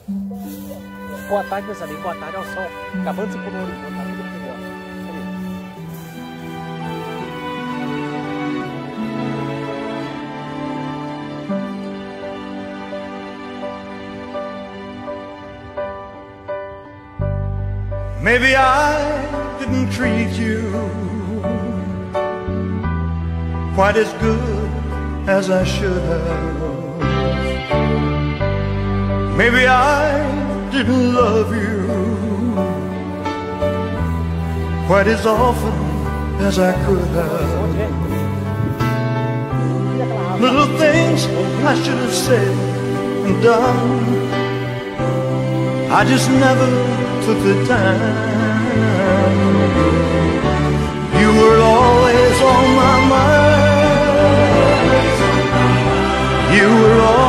Boa tarde, meus amigos. Boa tarde ao sol. Acabando de se pôr no horizonte. Tá tudo melhor. Maybe I didn't treat you quite as good as I should have. Maybe I didn't love you quite as often as I could have. Little things I should have said and done, I just never took the time. You were always on my mind. You were always